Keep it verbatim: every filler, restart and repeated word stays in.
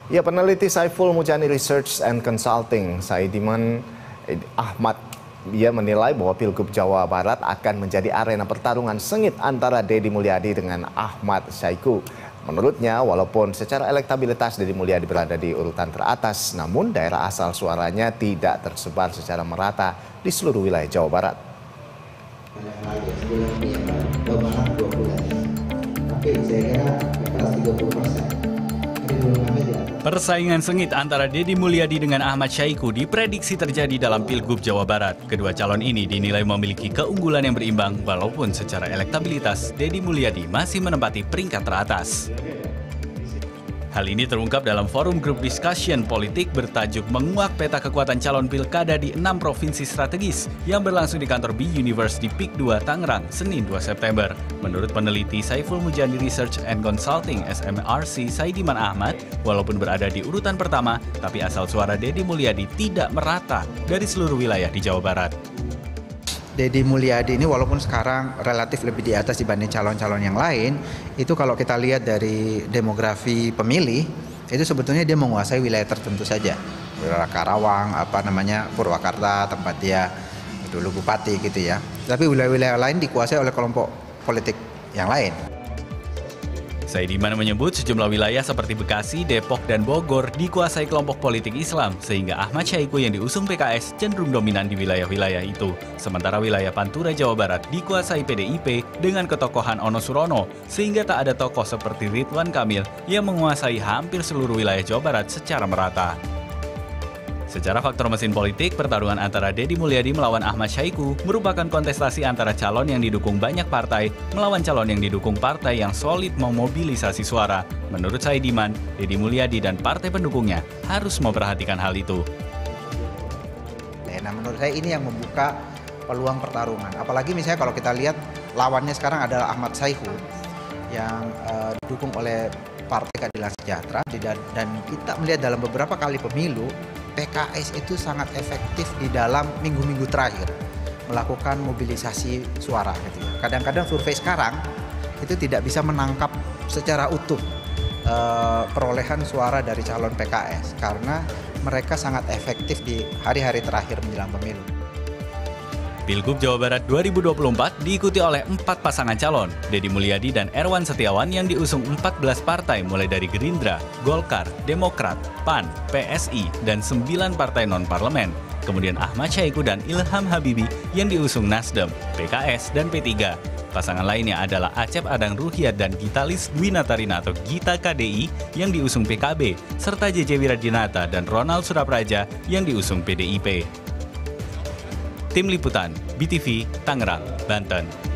Ya, peneliti Saiful Mujani Research and Consulting, Saidiman Ahmad, dia menilai bahwa Pilgub Jawa Barat akan menjadi arena pertarungan sengit antara Deddy Mulyadi dengan Ahmad Saiku. Menurutnya, walaupun secara elektabilitas Deddy Mulyadi berada di urutan teratas, namun daerah asal suaranya tidak tersebar secara merata di seluruh wilayah Jawa Barat. Persaingan sengit antara Deddy Mulyadi dengan Ahmad Saiku diprediksi terjadi dalam Pilgub Jawa Barat. Kedua calon ini dinilai memiliki keunggulan yang berimbang, walaupun secara elektabilitas Deddy Mulyadi masih menempati peringkat teratas. Hal ini terungkap dalam forum grup discussion politik bertajuk Menguak Peta Kekuatan Calon Pilkada di enam Provinsi Strategis yang berlangsung di kantor B Universe di P I K dua Tangerang, Senin dua September. Menurut peneliti Saiful Mujani Research and Consulting S M R C Saidiman Ahmad, walaupun berada di urutan pertama, tapi asal suara Deddy Mulyadi tidak merata dari seluruh wilayah di Jawa Barat. Deddy Mulyadi ini walaupun sekarang relatif lebih di atas dibanding calon-calon yang lain, itu kalau kita lihat dari demografi pemilih, itu sebetulnya dia menguasai wilayah tertentu saja. Wilayah Karawang, apa namanya, Purwakarta, tempat dia dulu bupati gitu ya. Tapi wilayah-wilayah lain dikuasai oleh kelompok politik yang lain. Saidiman menyebut sejumlah wilayah seperti Bekasi, Depok, dan Bogor dikuasai kelompok politik Islam, sehingga Ahmad Saiku yang diusung P K S cenderung dominan di wilayah-wilayah itu. Sementara wilayah Pantura, Jawa Barat dikuasai P D I P dengan ketokohan Ono Surono, sehingga tak ada tokoh seperti Ridwan Kamil yang menguasai hampir seluruh wilayah Jawa Barat secara merata. Secara faktor mesin politik, pertarungan antara Deddy Mulyadi melawan Ahmad Saiku merupakan kontestasi antara calon yang didukung banyak partai melawan calon yang didukung partai yang solid memobilisasi suara. Menurut Saidiman, Deddy Mulyadi dan partai pendukungnya harus memperhatikan hal itu. Nah, menurut saya ini yang membuka peluang pertarungan. Apalagi misalnya kalau kita lihat lawannya sekarang adalah Ahmad Saiku yang uh, didukung oleh Partai Keadilan Sejahtera, dan kita melihat dalam beberapa kali pemilu P K S itu sangat efektif di dalam minggu-minggu terakhir melakukan mobilisasi suara gitu ya. Kadang-kadang survei sekarang itu tidak bisa menangkap secara utuh uh, perolehan suara dari calon P K S karena mereka sangat efektif di hari-hari terakhir menjelang pemilu. Pilgub Jawa Barat dua ribu dua puluh empat diikuti oleh empat pasangan calon, Deddy Mulyadi dan Erwan Setiawan yang diusung empat belas partai mulai dari Gerindra, Golkar, Demokrat, P A N, P S I, dan sembilan partai non-parlemen. Kemudian Ahmad Saiku dan Ilham Habibie yang diusung Nasdem, P K S, dan P tiga. Pasangan lainnya adalah Acep Adang Ruhyat dan Gitalis Dwinatarina atau Gita K D I yang diusung P K B, serta J J Wiradinata dan Ronald Surapraja yang diusung P D I P. Tim Liputan, B T V, Tangerang, Banten.